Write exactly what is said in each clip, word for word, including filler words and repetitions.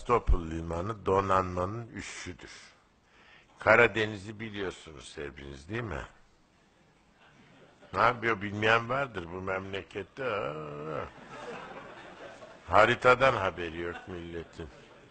Sevastopol limanı donanmanın üssüdür. Karadeniz'i biliyorsunuz hepiniz değil mi? Ne yapıyor bilmeyen vardır bu memlekette. Aa. Haritadan haberi yok milletin.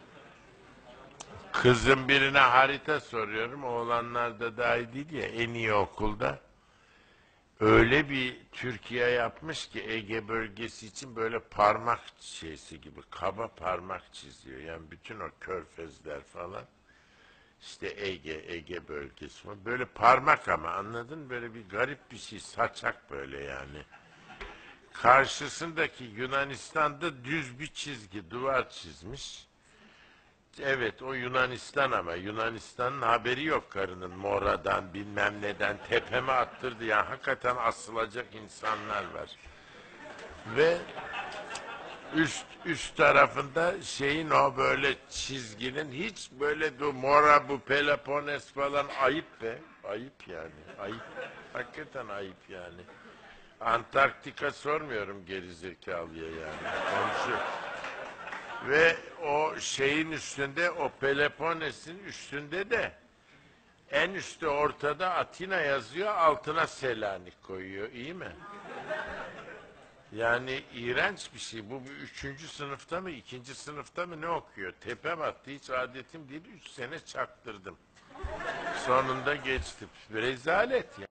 Kızım birine harita soruyorum. Oğlanlar da dahil değil ya, en iyi okulda. Öyle bir Türkiye yapmış ki Ege bölgesi için böyle parmak şeysi gibi kaba parmak çiziyor. Yani bütün o körfezler falan. İşte Ege, Ege bölgesi falan. Böyle parmak ama anladın mı? Böyle bir garip bir şey. Saçak böyle yani. Karşısındaki Yunanistan'da düz bir çizgi, duvar çizmiş. Evet o Yunanistan ama Yunanistan'ın haberi yok karının moradan bilmem neden tepeme attırdı ya, hakikaten asılacak insanlar var. Ve üst üst tarafında şeyin o böyle çizginin hiç böyle bu mora bu Peloponnes falan ayıp be. Ayıp yani. Ayıp. Hakikaten ayıp yani. Antarktika sormuyorum gerizekalıya yani. Komşu. Ve o şeyin üstünde, o Peloponnes'in üstünde de en üstte ortada Atina yazıyor, altına Selanik koyuyor. İyi mi? Yani iğrenç bir şey. Bu bir üçüncü sınıfta mı, ikinci sınıfta mı ne okuyor? Tepem attı, hiç adetim değil. Üç sene çaktırdım. Sonunda geçtim. Rezalet ya.